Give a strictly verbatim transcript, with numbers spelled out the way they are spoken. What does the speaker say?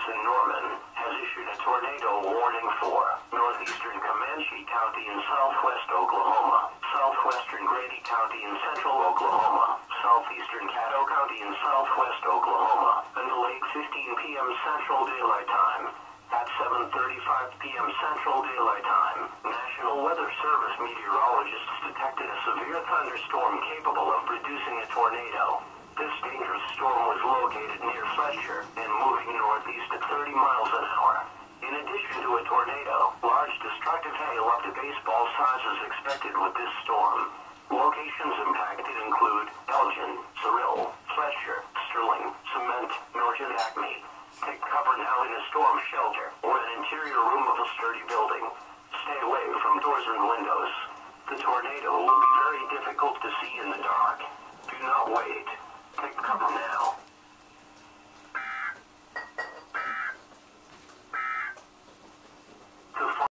Service in Norman has issued a tornado warning for northeastern Comanche County in southwest Oklahoma, southwestern Grady County in central Oklahoma, southeastern Caddo County in southwest Oklahoma, until eight fifteen p m Central Daylight Time. At seven thirty-five p m Central Daylight Time, National Weather Service meteorologists detected a severe thunderstorm capable of producing a tornado. This dangerous storm was located near Fletcher and moving northeast at thirty miles an hour. In addition to a tornado, large destructive hail up to baseball size is expected with this storm. Locations impacted include Elgin, Cyril, Fletcher, Sterling, Cement, North and Acme. Take cover now in a storm shelter or an interior room of a sturdy building. Stay away from doors and windows. The tornado will be very difficult to see in the dark. Do not wait. Take cover now.